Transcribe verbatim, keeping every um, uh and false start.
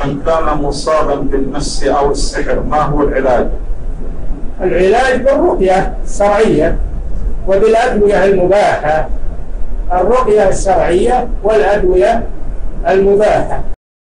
من كان مصابا بالمس أو السحر ما هو العلاج؟ العلاج بالرقية الشرعية وبالأدوية المباحة، الرقية الشرعية والأدوية المباحة.